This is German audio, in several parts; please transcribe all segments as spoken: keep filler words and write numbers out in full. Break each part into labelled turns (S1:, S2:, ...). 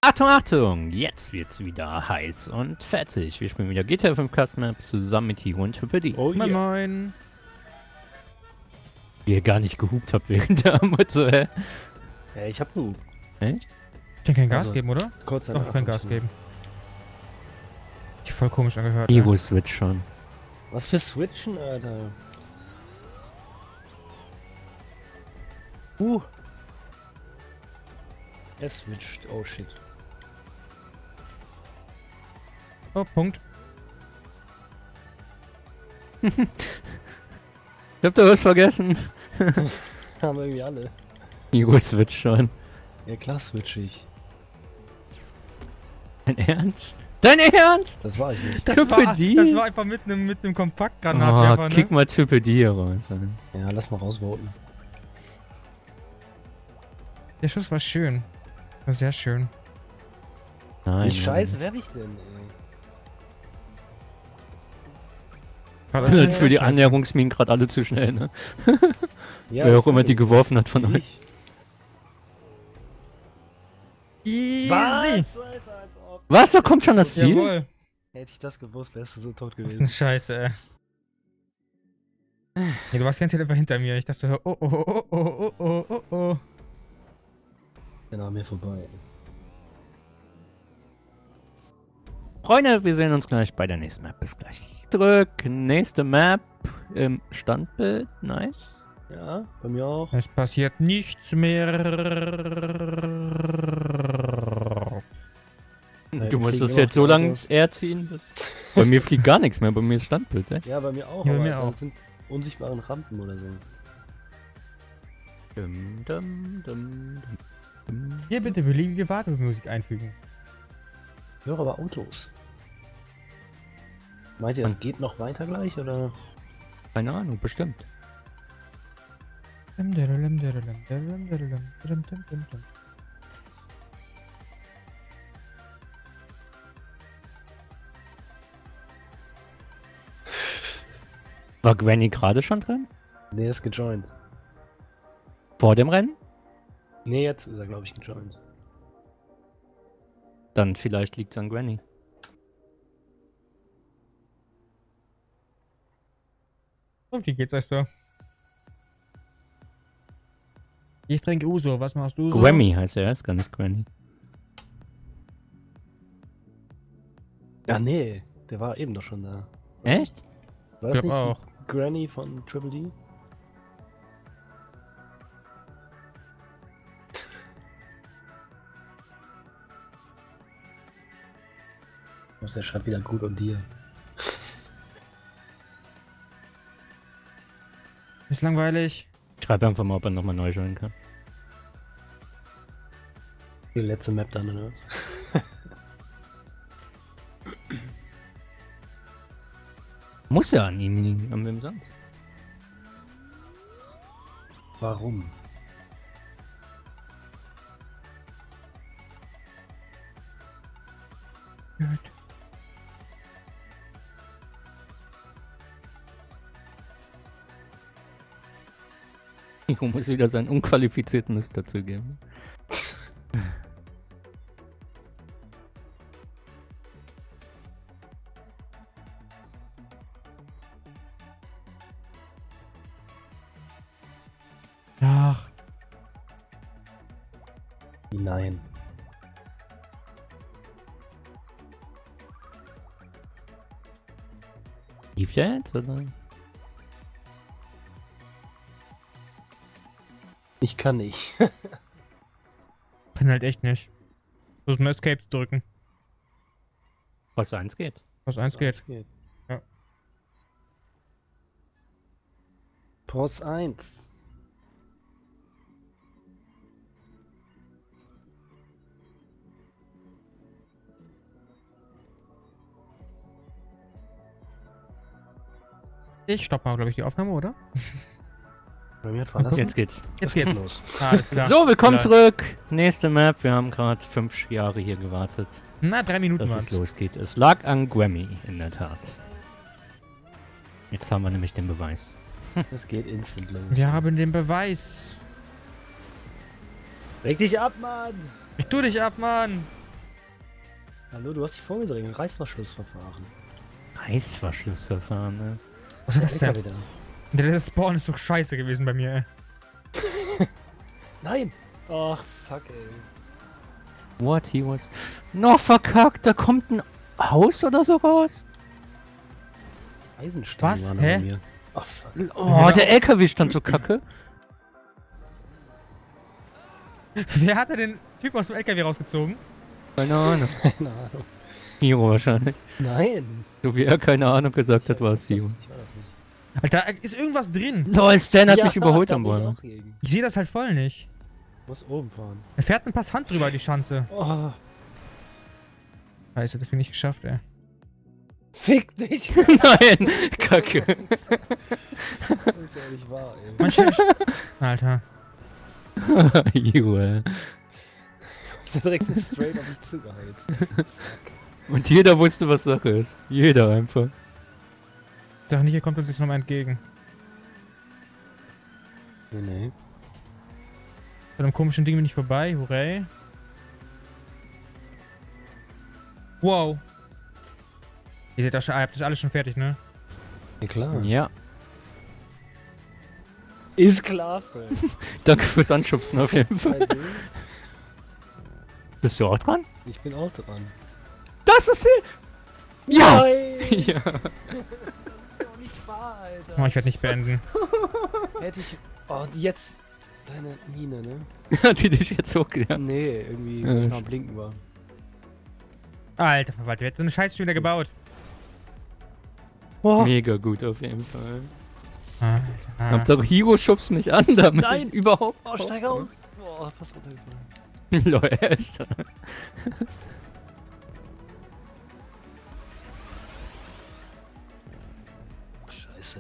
S1: Achtung, Achtung! Jetzt wird's wieder heiß und fettig. Wir spielen wieder G T A fünf Custom Maps zusammen mit Hero und Triple D.
S2: Oh
S3: Moin,
S2: yeah.
S3: moin.
S1: Wie ihr gar nicht gehupt habt während der Mutter, hä?
S2: Ja, ich hab einen.
S1: Echt?
S3: Ich kann kein Gas
S2: Also,
S3: geben, oder?
S2: Kurz
S3: Doch, ich kann Gas geben. Die voll komisch angehört.
S1: Hero
S3: Ne?
S1: Switch schon.
S2: Was für Switchen, Alter? Uh. Er switcht. Oh shit.
S3: Oh, Punkt.
S1: Ich hab da was vergessen.
S2: Haben wir irgendwie alle.
S1: Hero Switch schon.
S2: Ja klar switch ich.
S1: Dein Ernst? Dein Ernst?
S2: Das war ich nicht.
S3: Das
S1: Triple
S3: war,
S1: D?
S3: das war einfach mit einem mit einem
S1: Oh,
S3: Kompaktgranatwerfer,
S1: kick
S3: ne?
S1: mal Triple D hier raus. ey.
S2: Ja, lass mal rausvoten.
S3: Der Schuss war schön. War sehr schön.
S1: Nein.
S2: Wie scheiße wäre ich denn, ey?
S3: Gerade
S1: Nein.
S3: auch
S1: Für die
S3: scheiße.
S1: Annäherungsminen gerade alle zu schnell, ne?
S2: Ja,
S1: Wer
S2: das
S1: auch immer
S2: war
S1: die
S2: ich.
S1: geworfen hat von euch.
S2: Ich.
S3: Easy.
S2: Was? Alter, als ob.
S1: Was? Da kommt schon das Ziel?
S3: Jawohl.
S2: Hätte ich das gewusst, wärst du so tot
S3: Das ist
S2: gewesen.
S3: eine Scheiße, ey. Nee, du warst ganz einfach hinter mir. Ich dachte, oh, oh, oh, oh, oh, oh, oh, oh.
S2: Dann an mir vorbei.
S1: Freunde, wir sehen uns gleich bei der nächsten Map. Bis gleich. Zurück. Nächste Map im Standbild. Nice.
S2: Ja, bei mir auch.
S3: Es passiert nichts mehr.
S2: Ja,
S1: Du
S2: wir
S1: musst
S2: fliegen
S1: das
S2: immer
S1: jetzt so lange
S2: geradeaus.
S1: erziehen. Bis bei mir fliegt gar nichts mehr. Bei mir ist Standbild, ey.
S2: Ja, bei mir auch.
S3: Ja, bei
S2: aber
S3: mir
S2: dann
S3: auch.
S2: sind unsichtbaren Rampen oder so.
S1: Dum, dum, dum, dum.
S3: Hier bitte beliebige Wartemusik einfügen.
S2: Ich höre aber Autos. Meint ihr, es
S1: Und-
S2: geht noch weiter gleich, oder?
S1: Keine Ahnung, bestimmt.
S3: Dum, dum, dum, dum, dum, dum, dum, dum, dum, dum, dum.
S1: War Granny gerade schon drin?
S2: Nee, ist gejoint.
S1: Vor dem Rennen?
S2: Nee, jetzt ist er, glaube ich, gejoint.
S1: Dann vielleicht liegt's an Granny.
S3: Und wie geht's euch so? Ich trinke Uso, was machst du so?
S1: Grammy heißt er, ist gar nicht Granny.
S2: Ja, nee, der war eben doch schon da.
S1: Echt?
S2: War
S3: Ich
S2: das
S3: glaub
S2: nicht
S3: auch.
S2: Granny von Triple D? Oh, der schreibt wieder gut und dir.
S3: Ist langweilig.
S1: Ich schreibe einfach mal, ob er nochmal neu joinen kann.
S2: Die letzte Map dann, oder was?
S1: Muss ja an ihm liegen, an wem sonst?
S2: Warum?
S3: Gut.
S1: Nico muss wieder seinen unqualifizierten Mist dazu geben.
S3: Ach,
S2: Nein.
S1: Lief der jetzt, oder?
S2: Ich kann nicht.
S3: kann halt echt nicht. Muss mal Escape drücken.
S1: Was eins geht.
S3: Was eins
S2: So,
S3: geht.
S2: es geht.
S3: Ja.
S2: Pros eins.
S3: Ich stopp mal, glaube ich, die Aufnahme, oder?
S2: Bei mir hat verlassen.
S1: Jetzt geht's.
S3: Jetzt geht's.
S2: los.
S3: Ah, alles klar.
S1: So, willkommen
S3: Klar.
S1: zurück. Nächste Map. Wir haben gerade fünf Jahre hier gewartet,
S3: Na, drei Minuten
S1: dass
S3: war's.
S1: es losgeht. Es lag an Grammy, in der Tat. Jetzt haben wir nämlich den Beweis.
S2: Es geht instant los.
S3: Wir haben den Beweis.
S2: Reg dich ab, Mann!
S3: Ich tu dich ab, Mann.
S2: Hallo, du hast dich vorgedrängt. Reißverschlussverfahren.
S1: Reißverschlussverfahren, ne?
S3: Was ist das
S2: Der
S3: denn?
S2: wieder.
S3: Der letzte Spawn ist doch scheiße gewesen bei mir, ey.
S2: Nein! Ach, fuck, ey.
S1: What he was... No, verkackt, da kommt ein Haus oder so raus.
S2: Eisenstein
S3: Was?
S2: waren
S3: Hä?
S2: bei mir. Ach, fuck.
S1: Oh, der L K W stand so kacke.
S3: Wer hat denn den Typen aus dem L K W rausgezogen?
S1: Keine Ahnung.
S2: Keine Ahnung.
S1: Hiro wahrscheinlich.
S2: Nein!
S1: So wie er keine Ahnung gesagt hat, war es Hiro.
S2: Ich war das nicht.
S3: Alter, ist irgendwas drin?
S1: Lol, Stan hat
S2: Ja,
S1: mich überholt
S2: da
S1: am
S2: bin ich
S1: Bäumen.
S2: auch gegen.
S3: Ich sehe das halt voll nicht.
S2: Muss oben fahren.
S3: Er fährt ein paar Hand drüber, die Schanze.
S2: Oh,
S3: Scheiße, das bin ich nicht geschafft, ey.
S2: fick dich!
S1: Nein, kacke.
S2: Das ist ja nicht wahr, ey.
S3: Manche... Alter.
S1: Hiro, ey.
S2: Direkt straight auf mich zugeheizt. Fuck.
S1: Und jeder wusste, was Sache ist. Jeder einfach.
S3: Ich dachte nicht, ihr kommt uns jetzt nochmal entgegen.
S2: Nee, nee.
S3: Bei einem komischen Ding bin ich vorbei, hurray. Wow. Ihr seht das schon, ihr habt das alles schon fertig, ne?
S2: Ja, klar.
S1: Ja.
S2: Ist klar, Fred.
S1: Danke fürs Anschubsen auf jeden Fall.
S2: Also,
S1: Bist du auch dran?
S2: ich bin auch dran.
S1: Das ist sie! Ja!
S2: Nein!
S1: Ja.
S2: Das ist doch nicht wahr, Alter.
S3: Oh, ich werde nicht beenden.
S2: Hätte ich... Oh, jetzt... Deine Mine, ne?
S1: Hat die dich jetzt hochgegangen?
S2: Nee, irgendwie,
S1: Ja.
S2: weil ich noch am Blinken war.
S3: Alter Verwalter, wer hat so eine Scheiße schon wieder gebaut?
S2: Oh.
S1: Mega gut auf jeden Fall.
S3: Alter.
S1: Hauptsache Hiro schubst mich an, damit
S2: Nein.
S1: ich überhaupt...
S2: Oh, steig aus! Boah, fast runtergefallen.
S1: Lol, er ist da.
S2: Oh, scheiße.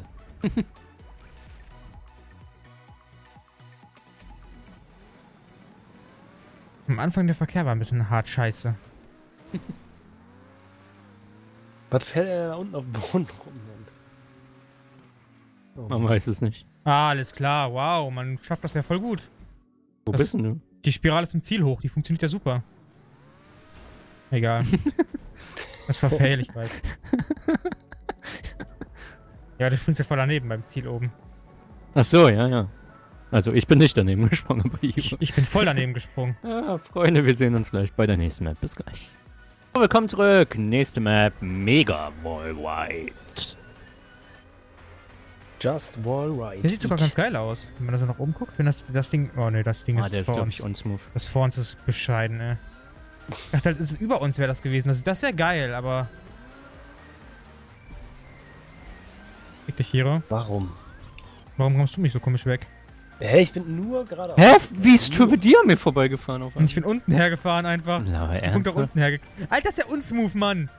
S3: Am Anfang der Verkehr war ein bisschen hart scheiße.
S2: Was fällt er da unten auf dem Boden rum? Mann? Oh,
S1: Man weiß es nicht.
S3: Ah, alles klar, wow, man schafft das ja voll gut.
S1: Wo
S3: Das-
S1: bist denn du?
S3: Die Spirale zum Ziel hoch, die funktioniert ja super. Egal. Das war fail, ich weiß. Ja, du springst ja voll daneben beim Ziel oben.
S1: Ach so, ja, ja. Also ich bin nicht daneben gesprungen bei
S3: Ich,
S1: Hiro.
S3: ich bin voll daneben gesprungen.
S1: Ja, Freunde, wir sehen uns gleich bei der nächsten Map. Bis gleich. So, willkommen zurück. Nächste Map, Mega Worldwide.
S2: Just wall right.
S3: Der sieht sogar ganz geil aus, wenn man da so nach oben guckt. Wenn das, das Ding... Oh ne, das Ding
S1: Ah,
S3: ist,
S1: der ist,
S3: vor
S1: glaube
S3: uns.
S1: ich, unsmooth.
S3: Das vor uns ist bescheiden, ey. Ich dachte halt, es ist über uns wäre das gewesen. Das, das wäre geil, aber... Fick dich, Hiro.
S2: Warum?
S3: Warum kommst du mich so komisch weg?
S2: Hä, ich bin nur gerade...
S1: Hä? Wie ist Tripedier mir vorbeigefahren auf
S3: Und ich bin unten hergefahren einfach.
S1: Na,
S3: Ich bin doch
S1: ernsthaft?
S3: unten herge... Alter, das ist der Unsmooth, Mann!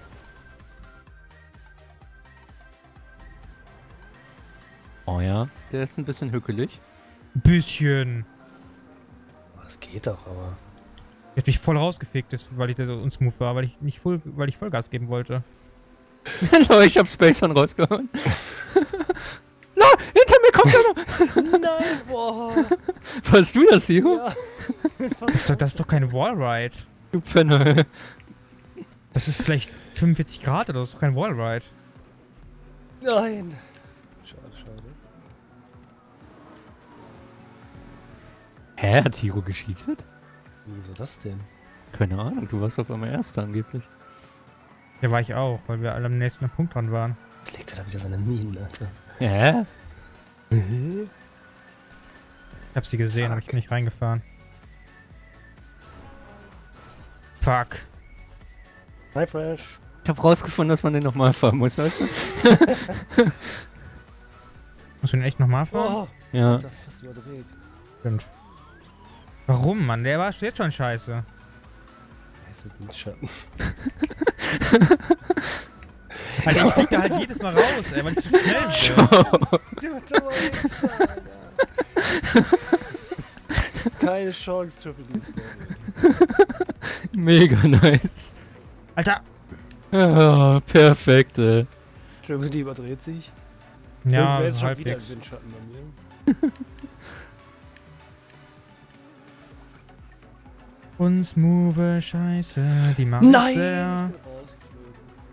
S1: Oh ja, der ist ein bisschen hückelig.
S3: Bisschen.
S2: Das geht doch, aber...
S3: Ich hab mich voll rausgefickt, das- weil ich da so unsmooth war, weil ich nicht voll, weil ich Vollgas geben wollte.
S1: Hallo, ich hab Space One rausgehauen. Na, hinter mir kommt einer!
S2: Nein, boah!
S1: Warst du das, Hiro?
S2: Ja.
S3: Das ist doch, das ist doch kein Wallride.
S1: Du Penner.
S3: Das ist vielleicht fünfundvierzig Grad oder das ist doch kein Wallride.
S2: Nein! Schade, schade.
S1: Hä, hat Hiro gescheatet?
S2: Wieso das denn?
S1: Keine Ahnung, du warst auf einmal Erster angeblich.
S3: Ja, war ich auch, weil wir alle am nächsten Punkt dran waren.
S2: Jetzt legt er da wieder seine Minen, Alter.
S1: Hä?
S3: Ich hab sie gesehen,
S2: Fuck.
S3: aber ich bin nicht reingefahren. Fuck.
S2: Hi, Fresh.
S1: Ich hab rausgefunden, dass man den nochmal fahren muss, weißt du?
S3: Musst du den echt nochmal fahren?
S2: Oh,
S1: Ja.
S2: Alter, fast überdreht.
S3: Stimmt. Warum, Mann? Der war jetzt schon scheiße.
S2: Es wird ein Schatten.
S3: Alter, ich flieg da halt jedes Mal raus, ey, weil ich zu schnell bin.
S1: Ciao.
S2: Du dummer Wichser, Alter. Keine Chance, Triple D.
S1: Mega nice.
S3: Alter!
S1: Ah, perfekt, ey.
S2: Triple D überdreht sich.
S3: Ja,
S2: Irgendwer ist schon wieder
S3: halbwegs.
S2: im Windschatten bei mir.
S3: Und smooth Scheiße, die machen
S2: Nein!
S3: sehr.
S2: Ich bin rausgeflogen.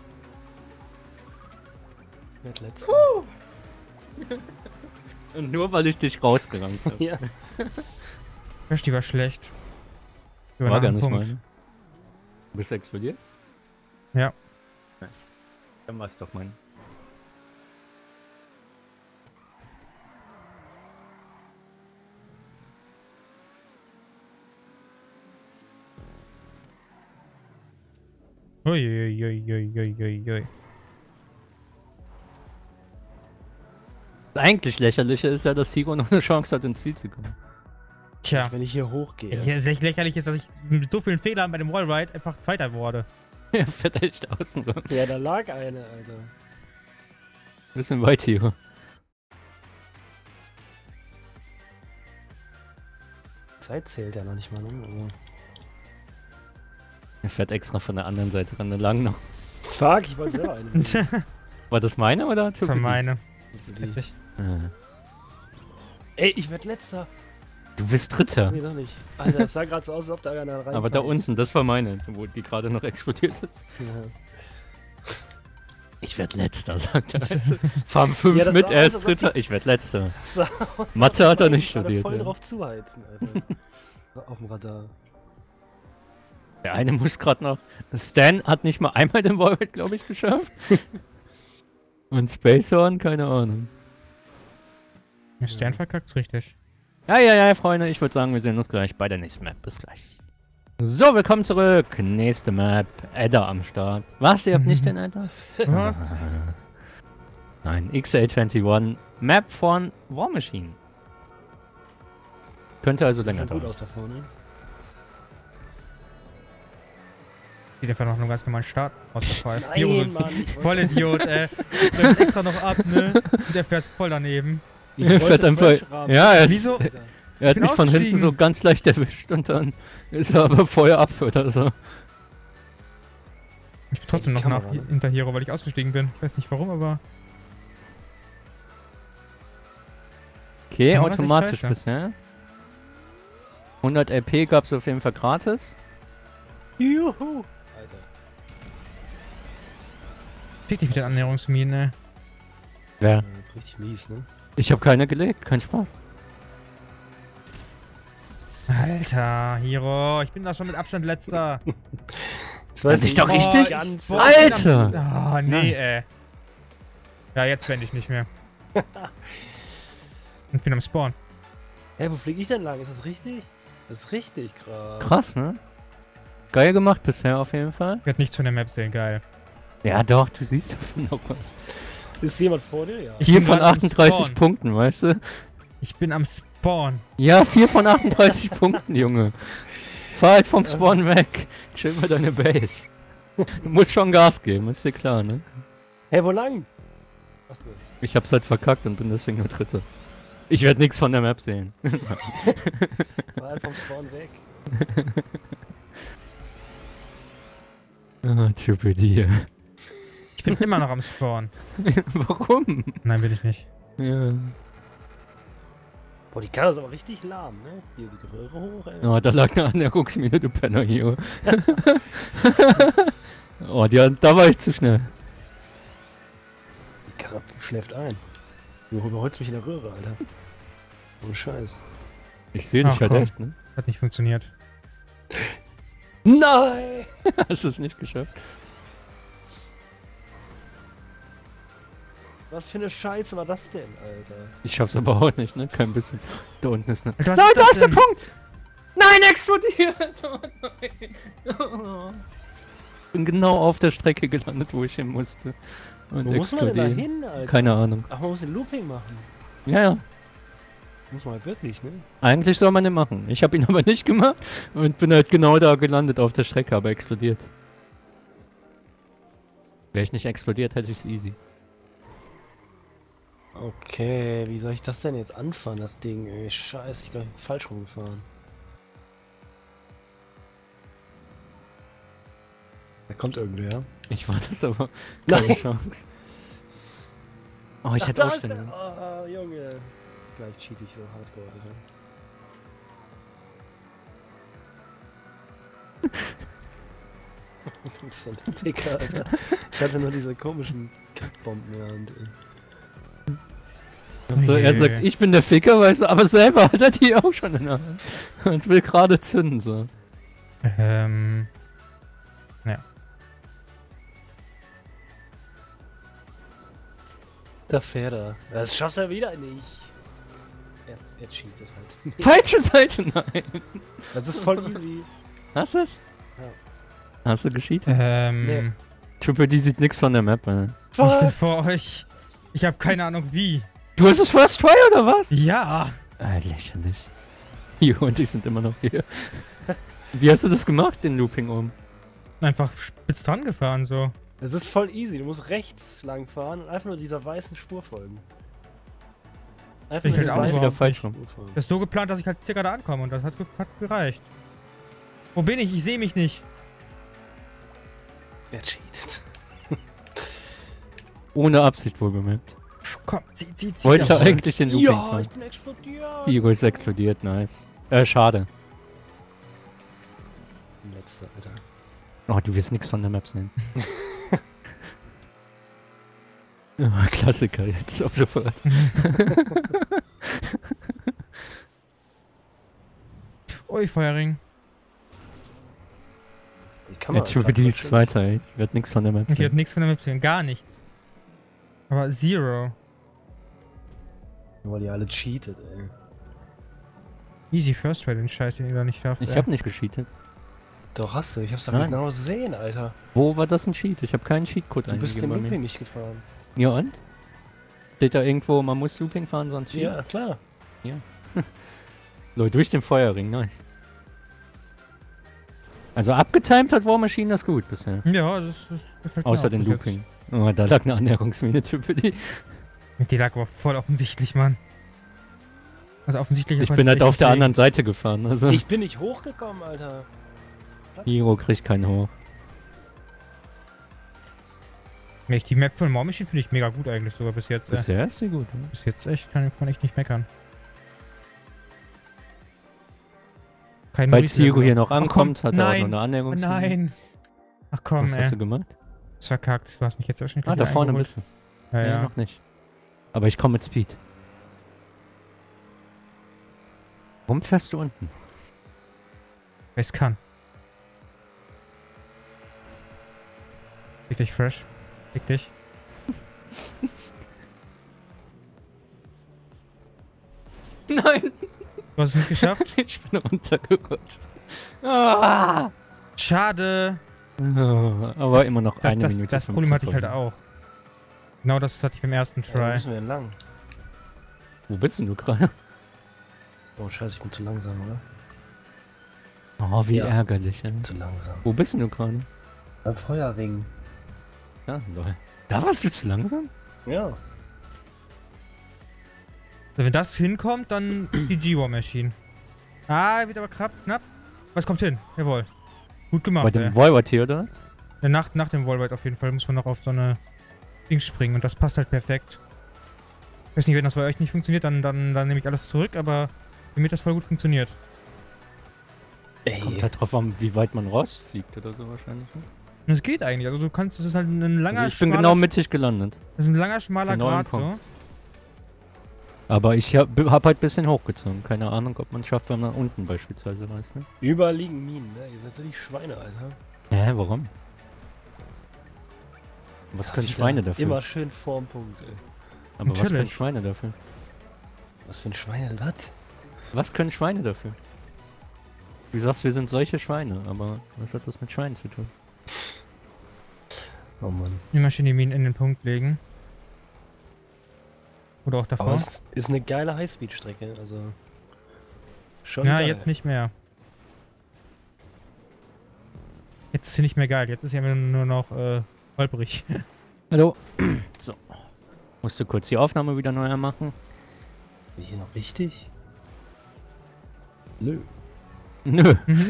S2: Ich werd letzter.
S1: Und nur weil ich dich rausgerannt habe.
S2: Ja.
S3: Crash, die war schlecht. Wir
S1: War
S3: waren
S1: gar
S3: am
S1: nicht
S3: Punkt.
S1: meine. Du bist explodiert?
S3: Ja.
S1: Nice. Dann war's doch meine.
S3: Uiuiuiuiuiui.
S1: Das eigentlich lächerliche ist ja, dass Hiro noch eine Chance hat, ins Ziel zu kommen.
S3: Tja.
S2: Wenn ich hier hochgehe.
S3: Ja, sehr lächerlich ist, dass ich mit so vielen Fehlern bei dem Wallride einfach Zweiter wurde.
S1: Er fährt echt außen rum.
S2: Ja, da lag eine, Alter.
S1: Bisschen weit, Hiro.
S2: Zeit zählt ja noch nicht mal, ne? Aber
S1: Er fährt extra von der anderen Seite ran, lang noch.
S2: fuck, ich wollte selber eine. nehmen.
S1: War das meine oder
S3: Das war meine.
S2: Die-
S3: Witzig.
S1: Ah.
S2: Ey, ich werd letzter.
S1: Du bist Dritter.
S2: Nee, doch nicht. Alter, es sah gerade so aus, als ob da einer rein.
S1: Aber da unten, das war meine, wo die gerade noch explodiert ist.
S2: Ja.
S1: Ich werd Letzter, sagt er. Also, fahren fünf
S2: Ja, das
S1: mit,
S2: sah
S1: er
S2: aus,
S1: ist
S2: als ob
S1: Dritter. Ich werd Letzter.
S2: So,
S1: Mathe hat er nicht
S2: gerade
S1: studiert.
S2: voll
S1: Ja.
S2: drauf zuheizen, Alter. Auf dem Radar.
S1: Der eine muss gerade noch. Stan hat nicht mal einmal den Wallride, glaube ich, geschafft. Und Spacehorn, keine Ahnung.
S3: Der Stern verkackt's richtig.
S1: Ja, ja, ja, Freunde, ich würde sagen, wir sehen uns gleich bei der nächsten Map. Bis gleich. So, willkommen zurück. Nächste Map. Adder am Start. Was? Ihr habt nicht den Adder?
S3: Was?
S1: Nein, X A einundzwanzig. Map von War Machine. Könnte also länger
S2: Sieht gut
S1: dauern.
S2: aus da vorne.
S3: Sieht einfach noch einen ganz normalen Start aus der Fall.
S2: Nein, Mann. ich wollte-
S3: Voll Idiot, ey. Bremst extra noch ab, ne? Und der fährt voll daneben.
S2: Ich
S1: Er
S2: wollte
S1: fährt einfach.
S2: French rahmen.
S1: Ja, er, ist,
S3: Wieso?
S2: Alter.
S1: er hat
S3: bin
S1: mich von hinten
S3: ausgestiegen.
S1: so ganz leicht erwischt und dann ist er aber voll ab oder so.
S3: Ich bin trotzdem
S2: Die
S3: noch nach
S2: Kamera, ne?
S3: hinter Hero, weil ich ausgestiegen bin. Ich weiß nicht warum, aber.
S1: Okay,
S3: Ja, was echt
S1: automatisch
S3: scheiße.
S1: bisher. hundert L P gab es auf jeden Fall gratis.
S2: Juhu. Alter.
S3: Fick dich mit den Annäherungsminen, ey.
S1: Wer?
S2: Ja, richtig mies, ne?
S1: Ich habe keine gelegt, kein Spaß.
S3: Alter, Hero, ich bin da schon mit Abstand letzter.
S2: Jetzt weiß
S1: ich doch
S2: oh,
S1: richtig?
S2: ganz-
S3: boah,
S1: Alter!
S3: Ah, nee,
S1: Nice.
S3: ey. Ja, jetzt bin ich nicht mehr. Ich bin am Spawn.
S2: Hä, wo fliege ich denn lang? Ist das richtig? Das ist richtig krass.
S1: Krass, ne? Geil gemacht bisher auf jeden Fall.
S3: Ich werde nichts von der Map sehen, geil.
S1: Ja doch, du siehst davon noch was.
S2: Ist jemand vor dir? Ja.
S3: Ich
S1: vier
S3: bin
S1: von
S3: grad am
S1: achtunddreißig
S3: Spawn.
S1: Punkten, weißt du?
S3: Ich bin am Spawn.
S1: Ja, vier von achtunddreißig Punkten, Junge. Fahr halt vom Spawn weg. Chill mal deine Base. Du musst schon Gas geben, ist dir klar, ne?
S2: Hä, wo lang? Achso.
S1: Ich hab's halt verkackt und bin deswegen nur Dritter. Ich werde nichts von der Map sehen.
S2: War halt vom Spawn weg.
S1: Ah, Triple D.
S3: Ich bin immer noch am Spawn.
S1: Warum?
S3: Nein, bin ich nicht.
S1: Ja.
S2: Boah, die Karre ist aber richtig lahm, ne? Hier die Röhre hoch, ey.
S1: Oh, da lag eine Annäherungsmine, du Penner hier. Oh, die, da war ich zu schnell.
S2: Die Karre schläft ein. Du überholst mich in der Röhre, Alter. Ohne Scheiß.
S1: Ich sehe dich
S3: Ach,
S1: halt
S3: komm.
S1: echt, ne?
S3: Hat nicht funktioniert.
S2: Nein!
S1: Hast du es nicht geschafft?
S2: Was für eine Scheiße war das denn, Alter?
S1: Ich schaff's aber auch nicht, ne? Kein bisschen. Da unten ist ne.
S3: Alter, was
S1: Nein,
S3: ist
S1: da
S3: das
S1: ist der
S3: denn?
S1: Punkt! Nein, explodiert! Oh nein! Oh. Bin genau auf der Strecke gelandet, wo ich hin musste. Und
S2: Wo muss man denn da
S1: explodiert.
S2: hin, Alter?
S1: Keine Ahnung.
S2: Ach, man muss den Looping machen.
S1: Ja, ja.
S2: Muss man halt wirklich, ne?
S1: Eigentlich soll man den machen. Ich habe ihn aber nicht gemacht und bin halt genau da gelandet auf der Strecke, aber explodiert. Wäre ich nicht explodiert, hätte ich's easy.
S2: Okay, wie soll ich das denn jetzt anfahren, das Ding? Ey, scheiße, ich glaube, ich bin falsch rumgefahren. Da kommt irgendwer.
S1: Ich war das aber
S2: Nein.
S1: keine Chance. Oh, ich
S2: Ach,
S1: hätte
S2: da
S1: auch
S2: ist der-
S1: stehen.
S2: Oh, Junge. Gleich cheat ich so hardcore, Alter. Du bist so ein Ficker, Alter. Ich hatte nur diese komischen Kackbomben in der Hand, ey.
S1: So, er sagt, ich bin der Ficker, weißt du, aber selber hat er die auch schon in der Hand. Und will gerade zünden, so.
S3: Ähm. Ja.
S2: Der Pferde. Das schaffst du wieder nicht. Er, er cheatet halt.
S1: Falsche Seite, nein.
S2: Das ist voll easy.
S1: Hast du es?
S2: Ja.
S1: Hast du gescheatet?
S3: Ähm.
S2: Nee.
S1: Triple D sieht nix von der Map, ey.
S3: Ich bin vor euch. Ich habe keine Ahnung wie.
S1: Du hast es First Try oder was?
S3: Ja.
S1: Ah, lächerlich. Jo und ich sind immer noch hier. Wie hast du das gemacht, den Looping um?
S3: Einfach spitz dran gefahren, so.
S2: Das ist voll easy. Du musst rechts lang fahren und einfach nur dieser weißen Spur folgen. Einfach
S3: Ich
S2: nur
S3: halt
S2: dieser
S3: auch
S2: weißen
S1: wieder falsch rum.
S2: Spur folgen.
S3: Das ist so geplant, dass ich halt circa da ankomme und das hat, ge hat gereicht. Wo bin ich? Ich sehe mich nicht.
S2: Er cheatet.
S1: Ohne Absicht wohlbemerkt.
S3: Pff, komm, zieh, zieh, zieh.
S1: Wollte
S3: Jawohl.
S1: eigentlich den Looping
S2: Ja,
S1: fahren.
S2: ich bin explodiert.
S1: Ego ist explodiert, nice. Äh, schade.
S2: Letzter, Alter.
S1: Oh, du wirst nix von der Map sehen. Oh, Klassiker jetzt, ab sofort.
S3: Ui, Feuerring.
S2: Die Kamera
S1: Ja, Triple D
S2: grad
S1: ist
S2: so
S1: Zweiter, ey. Ich werd nix von der Map
S3: Ich hab
S1: sehen.
S3: nichts von der Map sehen, gar nichts. Aber Zero.
S2: Nur weil ihr alle cheatet, ey.
S3: Easy First Try, den Scheiß, den ihr da nicht schafft.
S1: Ich
S3: ey.
S1: hab nicht gecheatet.
S2: Doch, hast du. Ich hab's doch
S1: Nein.
S2: genau gesehen, Alter.
S1: Wo war das ein Cheat? Ich habe keinen Cheatcode
S2: Du bist den
S1: eingegeben bei
S2: Looping
S1: mir.
S2: nicht gefahren.
S1: Ja und? Steht da irgendwo, man muss Looping fahren, sonst Cheat?
S2: Ja, klar.
S1: Leute, durch den Feuerring, nice. Also abgetimed hat War Machine das gut bisher.
S3: Ja, das, das gefällt mir
S1: Außer
S3: auch
S1: den
S3: bis
S1: Looping. Oh, da lag eine Annäherungsmine, Triple D.
S3: jetzt. Die lag aber voll offensichtlich, Mann. Also offensichtlich...
S1: Ich
S3: hat man
S1: bin halt
S3: nicht
S1: auf der
S3: richtig-
S1: anderen Seite gefahren, also.
S2: Ich bin nicht hochgekommen, Alter.
S1: Hero kriegt keinen hoch.
S3: Nee, Die Map von War Machine finde ich mega gut eigentlich sogar bis jetzt. Äh.
S1: Bisher ist sie gut, ne?
S3: Bis jetzt echt, kann man echt nicht meckern. Kein
S1: Weil
S3: Maurice
S1: Zero
S3: Level.
S1: hier noch
S3: Ach,
S1: ankommt,
S3: komm,
S1: hat er auch
S3: nein,
S1: noch eine Annäherungsmine.
S3: Nein! Ach komm,
S1: Was hast
S3: ey.
S1: du gemacht?
S3: Ist verkackt. Du hast mich jetzt wahrscheinlich
S1: Ah, da
S3: wieder
S1: vorne
S3: eingeholt.
S1: bist du.
S3: Ja,
S1: Nee,
S3: ja.
S1: noch nicht. Aber ich komme mit Speed. Warum fährst du unten?
S3: Weil ich's kann. Fick dich, Fresh. Fick dich.
S1: Nein!
S3: Du hast es nicht geschafft?
S1: Ich bin runtergerutscht. Ah!
S3: Schade!
S1: Oh, aber immer noch
S3: Das,
S1: eine
S3: das,
S1: Minute.
S3: das
S1: fünfzehn
S3: Problem hatte ich halt
S1: verloren.
S3: auch. Genau das hatte ich beim ersten
S2: Ja, wo
S3: Try.
S2: müssen wir denn lang?
S1: Wo bist denn du gerade?
S2: Oh, scheiße, ich bin zu langsam, oder?
S1: Oh, wie
S2: Ja.
S1: ärgerlich, ey.
S2: Zu langsam.
S1: Wo bist denn du gerade?
S2: Beim Feuerring.
S1: Ja, lol. Da warst du zu langsam?
S2: Ja.
S3: Also wenn das hinkommt, dann die G-War Machine. Ah, wird aber knapp, knapp. Was kommt hin? Jawohl. Gut gemacht,
S1: Bei
S3: ey.
S1: dem Voivod hier, oder was?
S3: Ja, nach, nach dem Wallride auf jeden Fall muss man noch auf so eine Ding springen und das passt halt perfekt. Ich weiß nicht, wenn das bei euch nicht funktioniert, dann, dann, dann nehme ich alles zurück, aber bei mir hat das voll gut funktioniert.
S2: Ey.
S1: Kommt halt drauf an, wie weit man rausfliegt oder so wahrscheinlich. Ne?
S3: Und es geht eigentlich, also du kannst, das ist halt ein langer,
S1: Also ich bin
S3: schmaler,
S1: genau mittig gelandet.
S3: das ist ein langer, schmaler
S1: genau im
S3: Grat, so.
S1: Punkt. Aber ich hab, hab halt ein bisschen hochgezogen. Keine Ahnung, ob man es schafft, wenn man unten beispielsweise weiß, ne?
S2: Überall liegen Minen, ne? Ihr seid wirklich Schweine, Alter.
S1: Hä, warum? Was
S2: Ja,
S1: können
S2: wieder
S1: Schweine dafür?
S2: Immer schön vorm Punkt, ey.
S1: Aber was können
S3: Natürlich.
S1: Schweine dafür?
S2: Was für ein Schweine, was?
S1: Was können Schweine dafür? Du sagst, wir sind solche Schweine, aber was hat das mit Schweinen zu tun?
S2: Oh Mann.
S3: Immer schön die Minen in den Punkt legen. Oder auch davor.
S2: Aber es ist eine geile Highspeed-Strecke, also. Schon
S3: Ja,
S2: geil.
S3: jetzt nicht mehr. Jetzt ist sie nicht mehr geil, jetzt ist sie nur noch äh, holprig.
S1: Hallo? So. Musst du kurz die Aufnahme wieder neu machen?
S2: Bin ich hier noch richtig? Nö.
S1: Nö.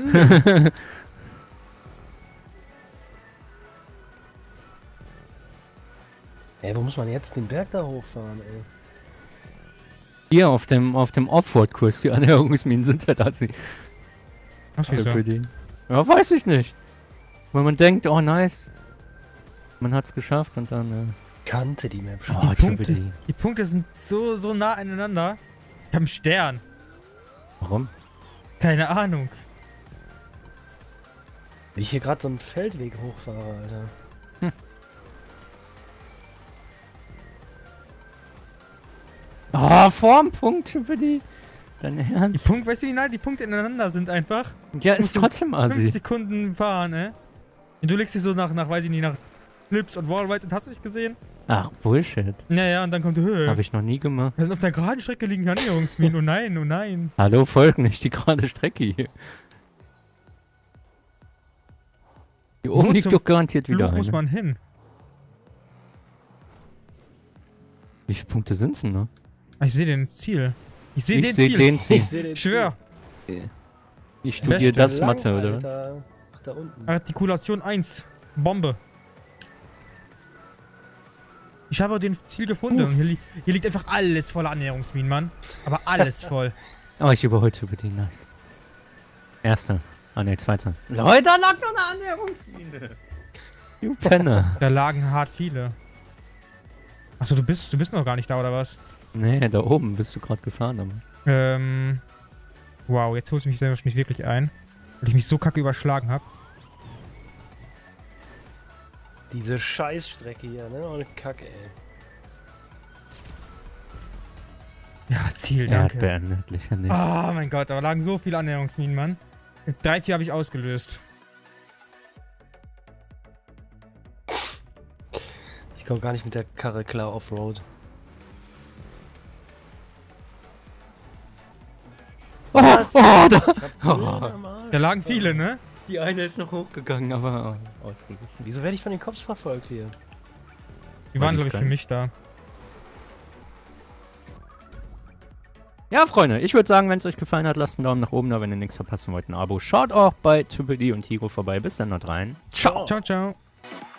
S2: Ey, wo muss man jetzt den Berg da hochfahren, ey?
S1: Hier auf dem auf dem Offroad-Kurs, die Annäherungsminen sind ja da. Sie
S3: Ach so.
S1: für die. Ja, weiß ich nicht. Weil man denkt, oh nice. Man hat's geschafft und dann, äh...
S2: Kannte die Map schon.
S1: Oh,
S3: Die Punkte,
S1: Jubilee.
S3: die Punkte sind so, so nah aneinander. Ich hab einen Stern.
S1: Warum?
S3: Keine Ahnung.
S2: Wie ich hier gerade so einen Feldweg hochfahre, Alter.
S1: Oh, Formpunkt für die. Dein
S3: Die
S1: Ernst?
S3: Punkte, weißt du, wie nah die Punkte ineinander sind einfach?
S1: Ja, ist
S3: musst du
S1: trotzdem
S3: fünf
S1: assi.
S3: Sekunden fahren, ne? Und du legst dich so nach, nach, weiß ich nicht, nach Clips und Wallrides und hast du nicht gesehen?
S1: Ach, Bullshit.
S3: Naja, und dann kommt Höhe.
S1: Habe ich noch nie gemacht.
S3: Wir sind auf der geraden Strecke liegen Annäherungsminen. Oh nein, oh nein.
S1: Hallo, folgt nicht die gerade Strecke hier. Hier oben
S3: Wo
S1: liegt
S3: zum
S1: doch garantiert wieder
S3: Fluch muss
S1: eine.
S3: man hin.
S1: Wie viele Punkte sind's denn noch?
S3: Ah, ich sehe den Ziel. Ich sehe
S1: Ich
S3: den
S1: sehe
S3: Ziel.
S1: den Ziel.
S2: Ich seh den
S3: Ich schwör.
S1: Ich studiere
S3: Beste
S1: das
S2: Lang,
S1: Mathe, oder was?
S2: Alter. Ach, da unten.
S3: Artikulation eins. Bombe. Ich habe den Ziel gefunden. Und hier, li hier liegt einfach alles voller Annäherungsminen, Mann. Aber alles voll.
S1: Oh, ich überholte über die, nice. Erster. Ah, ne, zweiter. Leute, da lag noch eine Annäherungsmine. Du Penner.
S3: Da lagen hart viele. Achso, du bist, du bist noch gar nicht da, oder was?
S1: Nee, da oben bist du gerade gefahren, aber.
S3: Ähm. Wow, jetzt holst du mich selber nicht wirklich ein. Weil ich mich so kacke überschlagen habe.
S2: Diese Scheißstrecke hier, ne? Oh, eine Kacke, ey.
S3: Ja, Ziel,
S1: Er hat
S3: danke.
S1: beendet, Licher nicht.
S3: Oh mein Gott, da lagen so viele Annäherungsminen, Mann. Drei, vier habe ich ausgelöst.
S2: Ich komme gar nicht mit der Karre klar Offroad.
S1: Oh, oh, da.
S2: Oh.
S3: Da lagen viele, ne?
S1: Die eine ist noch hochgegangen, aber oh, ausgewichen.
S2: Wieso werde ich von den Cops verfolgt hier?
S3: Die
S1: Weil
S3: waren,
S1: die's
S3: glaube ich, für
S1: können.
S3: mich da.
S1: Ja, Freunde, ich würde sagen, wenn es euch gefallen hat, lasst einen Daumen nach oben da, wenn ihr nichts verpassen wollt, ein Abo. Schaut auch bei Triple D und Hiro vorbei. Bis dann, noch rein. Ciao.
S3: Ciao, ciao.